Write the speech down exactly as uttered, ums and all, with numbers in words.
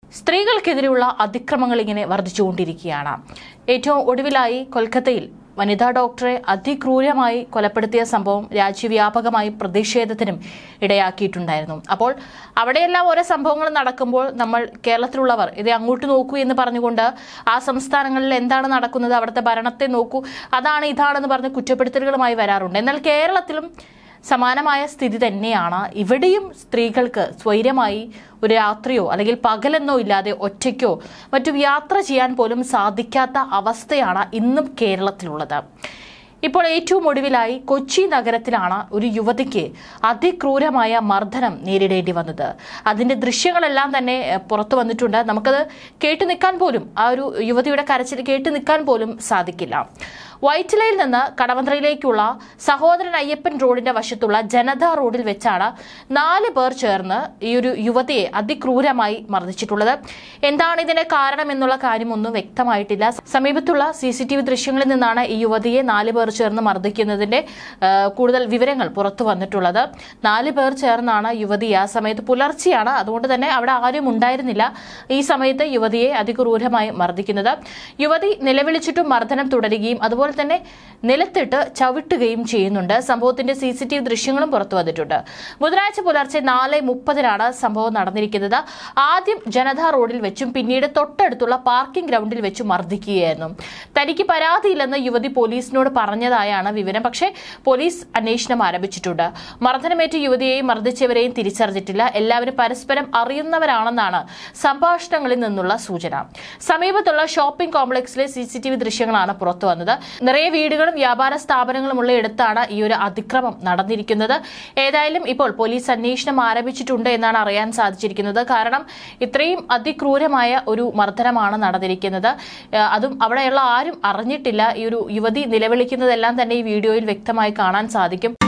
സ്ത്രീകൾക്കെതിരെയുള്ള അതിക്രമങ്ങൾ ഇങ്ങനെ വർദ്ധിച്ചുകൊണ്ടിരിക്കുകയാണ്. ഏറ്റവും ഒടുവിലായി കൊൽക്കത്തയിൽ വനിതാ ഡോക്ടറെ അതിക്രൂരമായി കൊലപ്പെടുത്തിയ സംഭവം രാജ്യവ്യാപകമായി പ്രതിഷേധത്തിനും ഇടയാക്കിയിട്ടുണ്ടായിരുന്നു. അപ്പോൾ അവിടെയെല്ലാം ഓരോ സംഭവങ്ങൾ നടക്കുമ്പോൾ നമ്മൾ കേരളത്തിലുള്ളവർ ഇത് അങ്ങോട്ട് നോക്കൂ എന്ന് പറഞ്ഞുകൊണ്ട് ആ സംസ്ഥാനങ്ങളിൽ എന്താണ് നടക്കുന്നത്, അവിടുത്തെ ഭരണത്തെ നോക്കൂ, അതാണ് ഇതാണെന്ന് പറഞ്ഞ് കുറ്റപ്പെടുത്തലുകളുമായി വരാറുണ്ട്. എന്നാൽ കേരളത്തിലും സമാനമായ സ്ഥിതി തന്നെയാണ്. ഇവിടെയും സ്ത്രീകൾക്ക് സ്വൈര്യമായി ഒരു രാത്രിയോ അല്ലെങ്കിൽ പകലെന്നോ ഇല്ലാതെ ഒറ്റയ്ക്കോ മറ്റു യാത്ര ചെയ്യാൻ പോലും സാധിക്കാത്ത അവസ്ഥയാണ് ഇന്നും കേരളത്തിലുള്ളത്. ഇപ്പോൾ ഏറ്റവും ഒടുവിലായി കൊച്ചി നഗരത്തിലാണ് ഒരു യുവതിക്ക് അതിക്രൂരമായ മർദ്ദനം നേരിടേണ്ടി വന്നത്. അതിന്റെ ദൃശ്യങ്ങളെല്ലാം തന്നെ പുറത്തു വന്നിട്ടുണ്ട്. നമുക്കത് കേട്ടു നിൽക്കാൻ പോലും, ആ ഒരു യുവതിയുടെ കരച്ചിൽ കേട്ടു നിൽക്കാൻ പോലും സാധിക്കില്ല. വൈറ്റിലയിൽ നിന്ന് കടവന്ത്രയിലേക്കുള്ള സഹോദരൻ അയ്യപ്പൻ റോഡിന്റെ വശത്തുള്ള ജനതാ റോഡിൽ വെച്ചാണ് നാല് പേർ ചേർന്ന് ഈ ഒരു യുവതിയെ അതിക്രൂരമായി മർദ്ദിച്ചിട്ടുള്ളത്. എന്താണ് ഇതിന്റെ കാരണം എന്നുള്ള കാര്യമൊന്നും വ്യക്തമായിട്ടില്ല. സമീപത്തുള്ള സി സി ടി വി ദൃശ്യങ്ങളിൽ നിന്നാണ് ഈ യുവതിയെ നാല് പേർ ചേർന്ന് മർദ്ദിക്കുന്നതിന്റെ കൂടുതൽ വിവരങ്ങൾ പുറത്തു വന്നിട്ടുള്ളത്. നാല് പേർ ചേർന്നാണ് യുവതി, ആ സമയത്ത് പുലർച്ചെയാണ്, അതുകൊണ്ട് തന്നെ അവിടെ ആരും ഉണ്ടായിരുന്നില്ല ഈ സമയത്ത് യുവതിയെ അതിക്രൂരമായി മർദ്ദിക്കുന്നത്. യുവതി നിലവിളിച്ചിട്ടും മർദ്ദനം തുടരുകയും അതുപോലെ തന്നെ നിലത്തിട്ട് ചവിട്ടുകയും ചെയ്യുന്നുണ്ട്. സംഭവത്തിന്റെ സി സി ടി വി ദൃശ്യങ്ങളും പുറത്തു വന്നിട്ടുണ്ട്. ബുധനാഴ്ച പുലർച്ചെ നാല് മുപ്പതിനാണ് സംഭവം നടന്നിരിക്കുന്നത്. ആദ്യം ജനതാ റോഡിൽ വെച്ചും പിന്നീട് തൊട്ടടുത്തുള്ള പാർക്കിംഗ് ഗ്രൗണ്ടിൽ വെച്ചും മർദ്ദിക്കുകയായിരുന്നു. തനിക്ക് പരാതിയില്ലെന്ന് യുവതി പോലീസിനോട് പറഞ്ഞതായാണ് വിവരം. പക്ഷേ പോലീസ് അന്വേഷണം ആരംഭിച്ചിട്ടുണ്ട്. മർദ്ദനമേറ്റ യുവതിയെയും മർദ്ദിച്ചവരെയും തിരിച്ചറിഞ്ഞിട്ടില്ല. എല്ലാവരും പരസ്പരം അറിയുന്നവരാണെന്നാണ് സംഭാഷണങ്ങളിൽ നിന്നുള്ള സൂചന. സമീപത്തുള്ള ഷോപ്പിംഗ് കോംപ്ലക്സിലെ സി സി ടി വി ദൃശ്യങ്ങളാണ് പുറത്തു വന്നത്. നിറയെ വീടുകളും വ്യാപാര സ്ഥാപനങ്ങളുമുള്ള ഇടത്താണ് ഈ ഒരു അതിക്രമം നടന്നിരിക്കുന്നത്. ഏതായാലും ഇപ്പോൾ പോലീസ് അന്വേഷണം ആരംഭിച്ചിട്ടുണ്ട് എന്നാണ് അറിയാൻ സാധിച്ചിരിക്കുന്നത്. കാരണം ഇത്രയും അതിക്രൂരമായ ഒരു മർദ്ദനമാണ് നടന്നിരിക്കുന്നത്. അതും അവിടെയുള്ള ആരും അറിഞ്ഞിട്ടില്ല. ഈ ഒരു യുവതി നിലവിളിക്കുന്നതെല്ലാം തന്നെ ഈ വീഡിയോയിൽ വ്യക്തമായി കാണാൻ സാധിക്കും.